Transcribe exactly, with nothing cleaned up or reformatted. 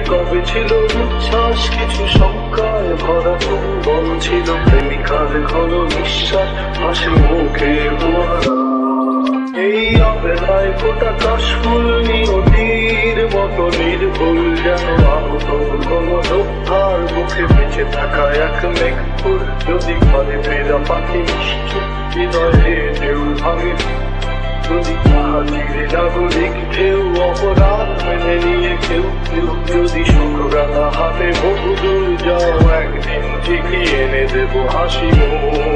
কবে ছিল উচ্ছ্বাস কিছু শঙ্কায় ভরা বল ছিল প্রেমিকার ঘন নিঃশ্বাস হাসি মুখে ফোয়ারা। এই অবেলায় ফোটা কাশফুল নিয়তির মতো নির্ভুল যেন আহত কোনো যোদ্ধার মুখে বেঁচে থাকা এক মেঘফুল। যদি ঘরে ফেরা পাখি নিশ্চুপ হৃদয়ে ঢেউ ভাঙে, যদি হাজিরে নাগরিক ঢেউ অপরাধ মেনে নিয়ে কেউ কেউ যদি শোকগাথা হাতে বহুদূর যাও একদিন ঠিকই এনে দেবো হাসি মুখ।